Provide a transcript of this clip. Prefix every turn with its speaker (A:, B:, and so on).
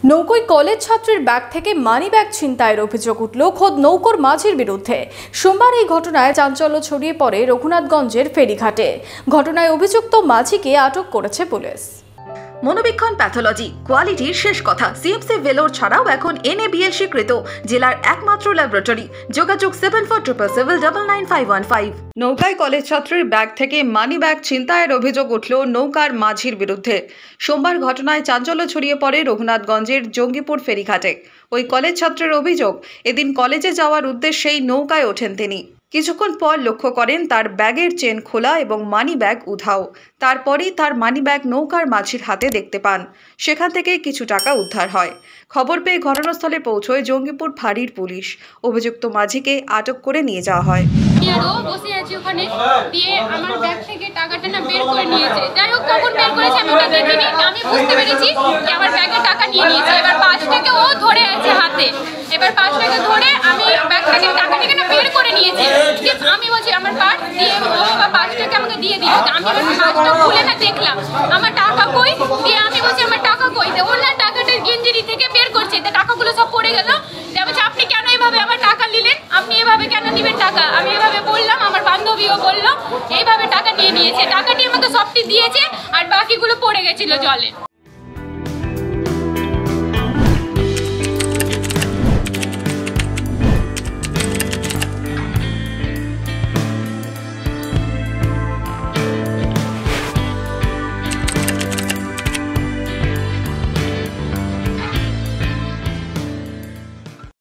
A: নৌকোয় college ছাত্রীর bag থেকে money bag ছিনতাইয়ের অভিযোগ উঠল খোদ নৌকোর মাঝির বিরুদ্ধে। সোমবার এই ঘটনায় চাঞ্চল্য ছড়িয়ে পড়ে রঘুনাথগঞ্জের ফেরিঘাটে। ঘটনায় অভিযুক্ত মাঝিকে আটক করেছে পুলিশ।
B: মনোবীক্ষণ প্যাথোলজি কোয়ালিটির শেষ কথা। সিএমসি ভেলোর ছাড়াও এখন NABL স্বীকৃত জেলার একমাত্র ল্যাবরেটরি। যোগাযোগ 7477999515। নৌকায় কলেজ ছাত্রীর ব্যাগ থেকে মানি ব্যাগ ছিনতাইয়ের অভিযোগ উঠল নৌকার মাঝির বিরুদ্ধে। সোমবার ঘটনায় চাঞ্চল্য ছড়িয়ে পড়ে রঘুনাথগঞ্জের জঙ্গিপুর ফেরিঘাটে। ওই কলেজ ছাত্রের অভিযোগ, এদিন কলেজে যাওয়ার উদ্দেশ্যেই নৌকায় ওঠেন তিনি। কিছুক্ষণ পর লক্ষ্য করেন তার ব্যাগের চেন খোলা এবং মানি ব্যাগ উধাও। তারপরেই তার মানি ব্যাগ নৌকার মাঝির হাতে দেখতে পান। সেখান থেকে কিছু টাকা উদ্ধার হয়। খবর পেয়ে ঘটনাস্থলে পৌঁছয় জঙ্গিপুর ফাঁড়ির পুলিশ। অভিযুক্ত মাঝিকে আটক করে নিয়ে যাওয়া হয়।
C: বসে আছি ওখানে, দিয়ে আমার ব্যাগ থেকে টাকাটা না বের করে নিয়েছে। যাই হোক, কখন বের করেছে আমি ওটা দেখিনি। আমি বুঝতে পেরেছি যে আমার ব্যাগে টাকা নিয়ে নিয়েছে। এবার 5 টাকা ও ধরে আছে হাতে। এবার 5 টাকা ধরে আমি ব্যাগ থেকে টাকাটাকে না বের করে নিয়েছি। আমি বলছি আমার পার্স দিয়ে ও 5 টাকা আমাকে দিয়ে দিল। আমি এবার পার্সটা খুলে না দেখলাম আমার টাকা কই। দিয়ে আমি বলছি আমার টাকা কই। ও না টাকাটা গেঞ্জিরি থেকে বের করছে, টাকাগুলো সব পড়ে গেল। বলছে আপনি কেন এভাবে আমার টাকা নিলেন, আপনি এভাবে কেন নিবেন টাকা? আমি এভাবে বললাম, আমার বান্ধবীও বললো এইভাবে টাকা নিয়ে নিয়েছে। টাকাটি আমাকে সবটি দিয়েছে আর বাকিগুলো পড়ে গেছিল জলে।